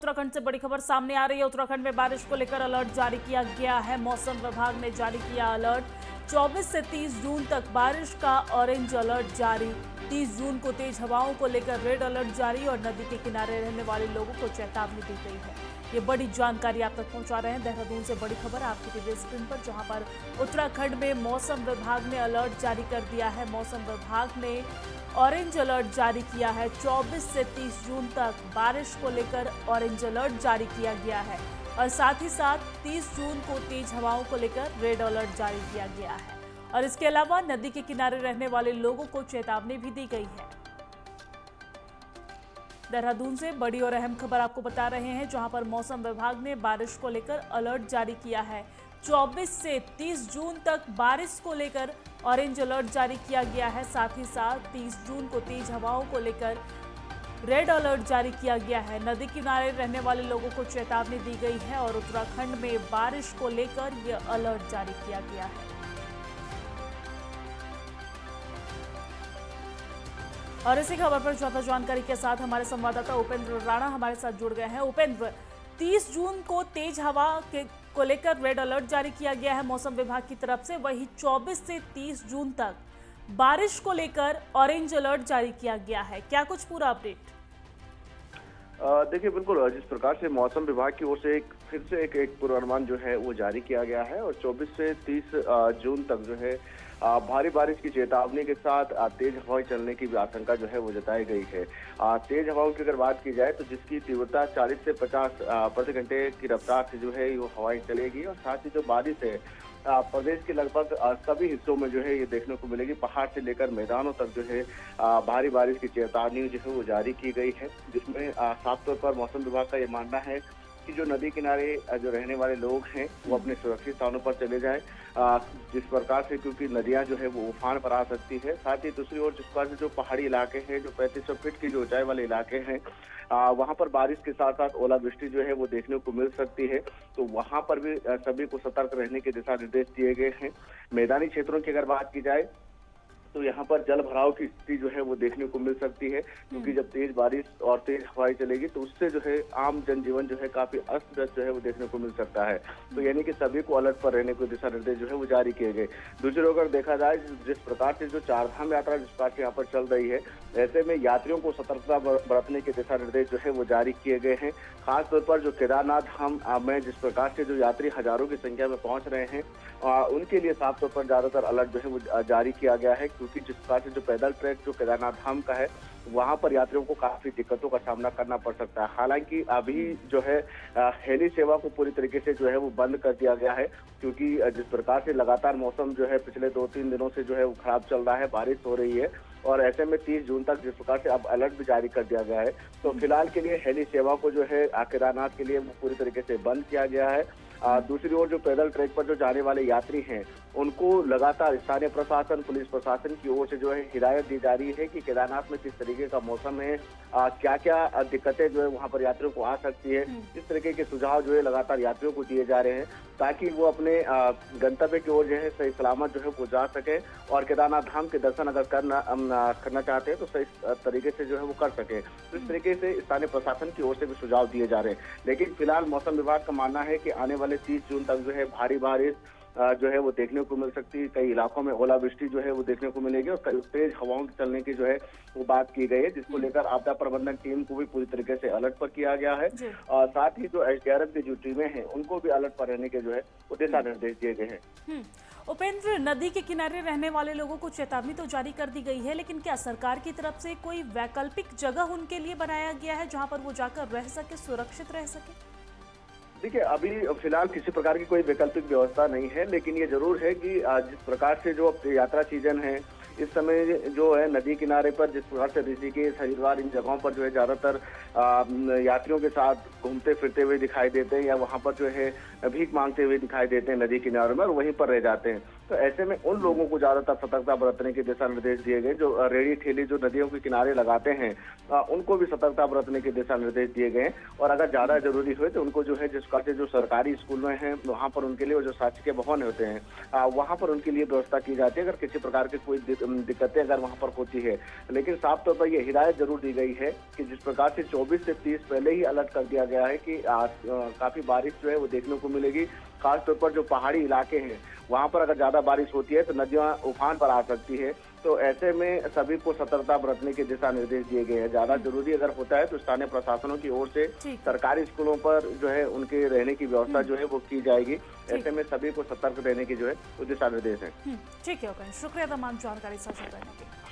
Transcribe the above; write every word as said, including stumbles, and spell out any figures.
उत्तराखंड से बड़ी खबर सामने आ रही है। उत्तराखंड में बारिश को लेकर अलर्ट जारी किया गया है। मौसम विभाग ने जारी किया अलर्ट। चौबीस से तीस जून तक बारिश का ऑरेंज अलर्ट जारी। तीस जून को तेज हवाओं को लेकर रेड अलर्ट जारी और नदी के किनारे रहने वाले लोगों को चेतावनी दी गई है। ये बड़ी जानकारी आप तक पहुंचा रहे हैं देहरादून से बड़ी खबर आपकी टीवी स्क्रीन पर, जहां पर उत्तराखंड में मौसम विभाग ने अलर्ट जारी कर दिया है। मौसम विभाग ने ऑरेंज अलर्ट जारी किया है। चौबीस से तीस जून तक बारिश को लेकर ऑरेंज अलर्ट जारी किया गया है और साथ ही साथ तीस जून को तेज हवाओं को लेकर रेड अलर्ट जारी किया गया है और इसके अलावा नदी के किनारे रहने वाले लोगों को चेतावनी भी दी गई है। देहरादून से बड़ी और अहम खबर आपको बता रहे हैं, जहां पर मौसम विभाग ने बारिश को लेकर अलर्ट जारी किया है। चौबीस से तीस जून तक बारिश को लेकर ऑरेंज अलर्ट जारी किया गया है। साथ ही साथ तीस जून को तेज हवाओं को लेकर रेड अलर्ट जारी किया गया है। नदी किनारे रहने वाले लोगों को चेतावनी दी गई है और उत्तराखंड में बारिश को लेकर यह अलर्ट जारी किया गया है। और इसी खबर पर ज्यादा जानकारी के साथ हमारे संवाददाता उपेंद्र राणा हमारे साथ जुड़ गए हैं। उपेंद्र, तीस जून को तेज हवा के को लेकर रेड अलर्ट जारी किया गया है मौसम विभाग की तरफ से, वही चौबीस से तीस जून तक बारिश को लेकर ऑरेंज अलर्ट जारी किया गया है। क्या कुछ पूरा अपडेट? देखिए, बिल्कुल जिस प्रकार से मौसम विभाग की ओर से एक फिर से एक, एक पूर्वानुमान जो है वो जारी किया गया है और चौबीस से तीस जून तक जो है भारी बारिश की चेतावनी के साथ तेज हवाएं चलने की भी आशंका जो है वो जताई गई है। तेज हवाओं की अगर बात की जाए तो जिसकी तीव्रता चालीस से पचास प्रति घंटे की रफ्तार से जो है वो हवाएं चलेगी और साथ ही जो बारिश है प्रदेश के लगभग सभी हिस्सों में जो है ये देखने को मिलेगी। पहाड़ से लेकर मैदानों तक जो है भारी बारिश की चेतावनी जो है वो जारी की गई है, जिसमें साफ तौर पर मौसम विभाग का ये मानना है कि जो नदी किनारे जो रहने वाले लोग हैं वो अपने सुरक्षित स्थानों पर चले जाएं, जिस प्रकार से क्योंकि नदियां जो है वो उफान पर आ सकती है। साथ ही दूसरी ओर जिस प्रकार से जो पहाड़ी इलाके हैं, जो पैंतीस सौ फीट की जो ऊंचाई वाले इलाके हैं, वहां पर बारिश के साथ साथ ओलावृष्टि जो है वो देखने को मिल सकती है, तो वहां पर भी सभी को सतर्क रहने के दिशा निर्देश दिए गए हैं। मैदानी क्षेत्रों की अगर बात की जाए तो यहाँ पर जल भराव की स्थिति जो है वो देखने को मिल सकती है, क्योंकि जब तेज बारिश और तेज हवाएं चलेगी तो उससे जो है आम जनजीवन जो है काफी अस्त व्यस्त जो है वो देखने को मिल सकता है। तो यानी कि सभी को अलर्ट पर रहने को दिशा निर्देश जो है वो जारी किए गए। दूसरी ओर अगर देखा जाए जिस प्रकार से जो चारधाम यात्रा जिस प्रकार से यहाँ पर चल रही है, ऐसे में यात्रियों को सतर्कता बरतने के दिशा निर्देश जो है वो जारी किए गए हैं। खासतौर पर जो केदारनाथ धाम में जिस प्रकार से जो यात्री हजारों की संख्या में पहुंच रहे हैं, उनके लिए साफ तौर पर ज्यादातर अलर्ट जो है वो जारी किया गया है, क्योंकि जिस प्रकार से जो पैदल ट्रैक जो केदारनाथ धाम का है वहां पर यात्रियों को काफी दिक्कतों का सामना करना पड़ सकता है। हालांकि अभी जो है हेली सेवा को पूरी तरीके से जो है वो बंद कर दिया गया है, क्योंकि जिस प्रकार से लगातार मौसम जो है पिछले दो तीन दिनों से जो है वो खराब चल रहा है, बारिश हो रही है और ऐसे में तीस जून तक जिस प्रकार से अब अलर्ट भी जारी कर दिया गया है, तो फिलहाल के लिए हेली सेवा को जो है केदारनाथ के लिए वो पूरी तरीके से बंद किया गया है। आ, दूसरी ओर जो पैदल ट्रैक पर जो जाने वाले यात्री हैं उनको लगातार स्थानीय प्रशासन, पुलिस प्रशासन की ओर से जो है हिदायत दी जा रही है कि केदारनाथ में किस तरीके का मौसम है, आ, क्या क्या दिक्कतें जो है वहां पर यात्रियों को आ सकती है, इस तरीके के सुझाव जो है लगातार यात्रियों को दिए जा रहे हैं, ताकि वो अपने गंतव्य की ओर जो है सही सलामत जो है वो जा सके और केदारनाथ धाम के दर्शन अगर करना करना चाहते हैं तो सही तरीके से जो है वो कर सके। तो इस तरीके से स्थानीय प्रशासन की ओर से भी सुझाव दिए जा रहे हैं। लेकिन फिलहाल मौसम विभाग का मानना है कि आने वाले तीस जून तक जो है भारी बारिश जो है वो देखने को मिल सकती है। कई इलाकों में ओलावृष्टि जो है वो देखने को मिलेगी और कई तेज हवाओं के चलने की जो है वो बात की गई है, जिसको लेकर आपदा प्रबंधन टीम को भी पूरी तरीके से अलर्ट पर किया गया है और साथ ही जो एस डी आर एफ की जो टीमें हैं उनको भी अलर्ट पर रहने के जो है वो दिशा निर्देश दिए गए हैं। उपेंद्र, नदी के किनारे रहने वाले लोगों को चेतावनी तो जारी कर दी गई है, लेकिन क्या सरकार की तरफ से कोई वैकल्पिक जगह उनके लिए बनाया गया है जहां पर वो जाकर रह सके, सुरक्षित रह सके? देखिए, अभी फिलहाल किसी प्रकार की कोई वैकल्पिक व्यवस्था नहीं है, लेकिन ये जरूर है कि जिस प्रकार से जो यात्रा सीजन है इस समय जो है नदी किनारे पर जिस प्रकार से ऋषिकेश, हरिद्वार इन जगहों पर जो है ज्यादातर यात्रियों के साथ घूमते फिरते हुए दिखाई देते हैं या वहां पर जो है भीख मांगते हुए दिखाई देते हैं नदी किनारे में और वहीं पर रह जाते हैं। तो ऐसे में उन लोगों को ज्यादातर सतर्कता बरतने के दिशा निर्देश दिए गए। जो रेडी ठेली जो नदियों के किनारे लगाते हैं उनको भी सतर्कता बरतने के दिशा निर्देश दिए गए। और अगर ज्यादा जरूरी हुए तो उनको जो है जिस प्रकार से जो सरकारी स्कूल में है वहाँ पर उनके लिए जो शासकीय भवन होते हैं वहाँ पर उनके लिए व्यवस्था की जाती है अगर किसी प्रकार की कोई दिक्कतें अगर वहाँ पर होती है। लेकिन साफ तौर पर यह हिदायत जरूर दी गई है कि जिस प्रकार से चौबीस से तीस पहले ही अलर्ट कर दिया गया है कि आ, आ, काफी बारिश जो है वो देखने को मिलेगी। खासतौर पर जो पहाड़ी इलाके हैं वहां पर अगर ज्यादा बारिश होती है तो नदियां उफान पर आ सकती है। तो ऐसे में सभी को सतर्कता बरतने के दिशा निर्देश दिए गए हैं। ज्यादा जरूरी अगर होता है तो स्थानीय प्रशासनों की ओर से सरकारी स्कूलों पर जो है उनके रहने की व्यवस्था जो है वो की जाएगी। ऐसे में सभी को सतर्क रहने की जो है वो दिशा निर्देश है। ठीक है, शुक्रिया तमाम जानकारी साझा करने के लिए।